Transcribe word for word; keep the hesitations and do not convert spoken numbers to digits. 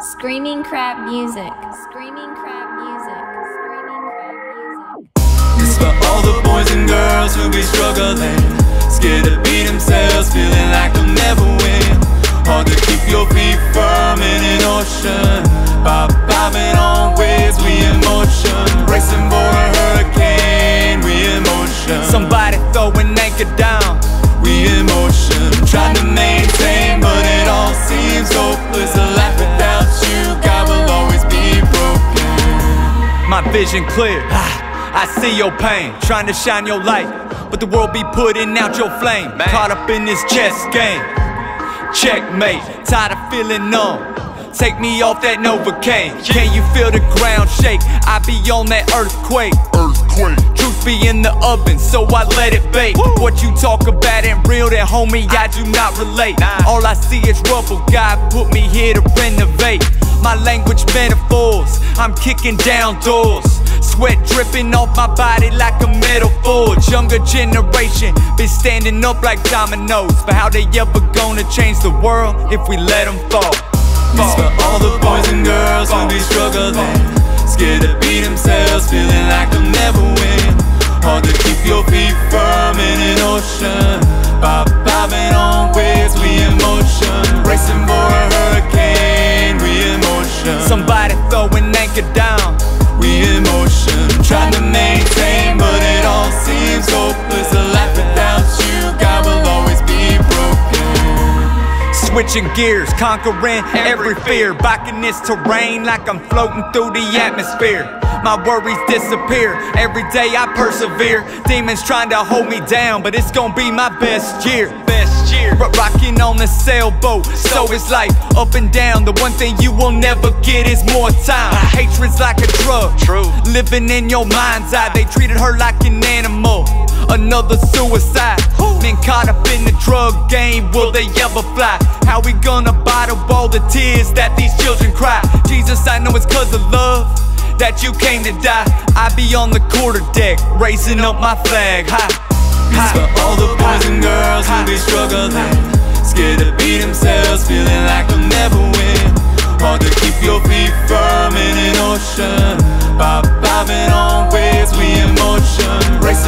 Screaming Crab Music. Screaming Crab Music. Screaming Crab Music. This for all the boys and girls who be struggling, scared to be themselves, feeling like they'll never win. Hard to keep your feet firm in an ocean, Bob bobbing on waves, we in motion, racing for a hurricane, we in motion. Somebody throw an anchor down, we in motion, trying to maintain, but it all seems hopeless. A life without you, God will always be broken. my vision clear, I see your pain, trying to shine your light, but the world be putting out your flame. Caught up in this chess game, checkmate, tired of feeling numb. Take me off that Novocaine. Can you feel the ground shake? I be on that earthquake. Earthquake. Truth be in the oven, so I let it bake. Woo. What you talk about ain't real, that homie, I do not relate. Nah. All I see is rubble, God put me here to renovate. My language metaphors, I'm kicking down doors. Sweat dripping off my body like a metal forge. Younger generation been standing up like dominoes, but how they ever gonna change the world if we let them fall? This for all the boys and girls who be struggling, scared to be themselves, feeling like they'll never win. Hard to keep your feet firm in an ocean, Bob bobbing on waves, we in motion, racing for a hurricane, we in motion. Somebody throw an anchor down, we in motion, trying to maintain, but it all seems hopeless. A life without you, God will always be broken. switching gears, conquering every fear, backing this terrain like I'm floating through the atmosphere. My worries disappear, every day I persevere. Demons trying to hold me down, but it's gonna be my best year. Best year. But rocking on the sailboat, so it's life up and down. The one thing you will never get is more time. Hatred's like a drug, true. Living in your mind's eye, they treated her like an animal. Another suicide. Men caught up in the drug game, will they ever fly? How we gonna bottle all the tears that these children cry? Jesus, I know it's cause of love that you came to die. I be on the quarter deck, raising up my flag high. This for all the boys and girls who be struggling, scared to be themselves, feeling like they'll never win. Hard to keep your feet firm in an ocean, Bob bobbing on waves, we in motion, racing